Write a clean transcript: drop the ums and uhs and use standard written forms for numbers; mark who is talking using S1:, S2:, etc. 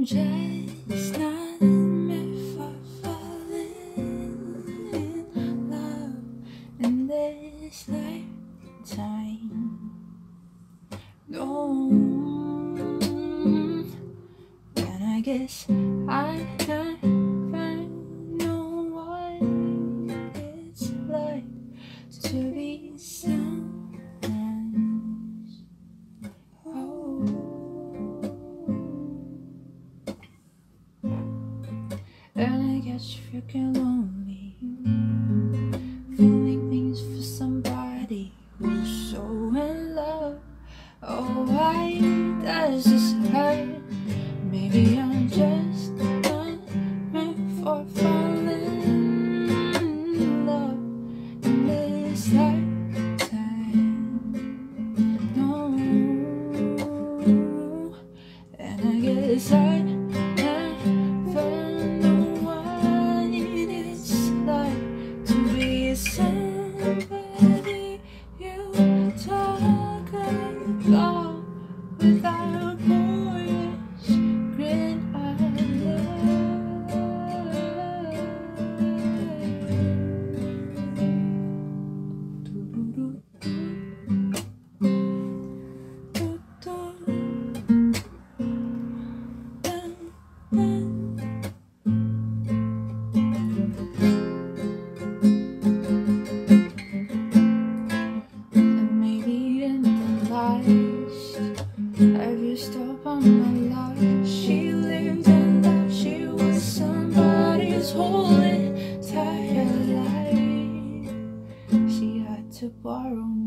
S1: just not meant for falling in love in this lifetime. No, and I guess I never know what it's like to be someone else. Oh. And I guess if you get lonely, feeling things for somebody who's so in love. Oh, why does this hurt? Maybe I'm just not meant for falling in love in this lifetime. No, and I guess I somebody you talk about without a boyish grin. I Every stop on my life, she lived and that she was somebody's whole entire life. She had to borrow